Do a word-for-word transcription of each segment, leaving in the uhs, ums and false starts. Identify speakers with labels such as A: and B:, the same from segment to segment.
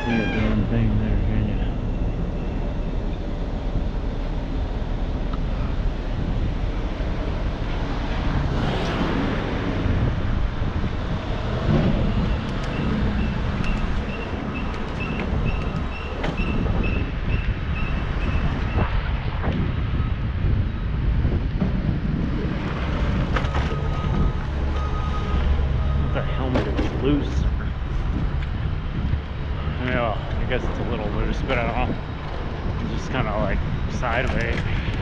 A: see a damn thing there, can you? The helmet is loose. Yeah, I guess it's a little loose, but I don't know. It's just kind of like sideways.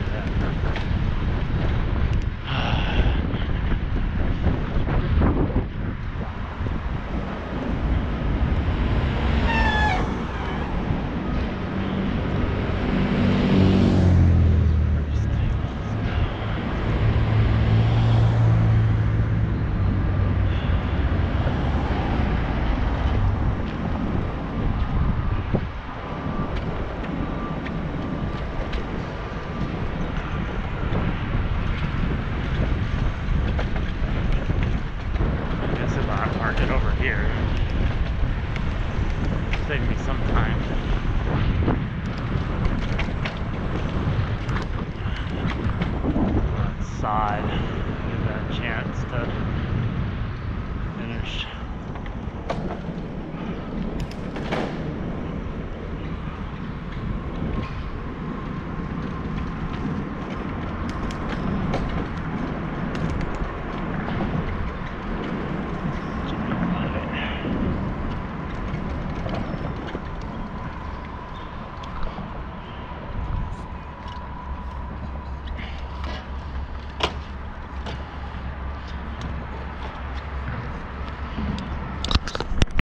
A: Park it over here. Save me some time. That side, give that a chance to finish.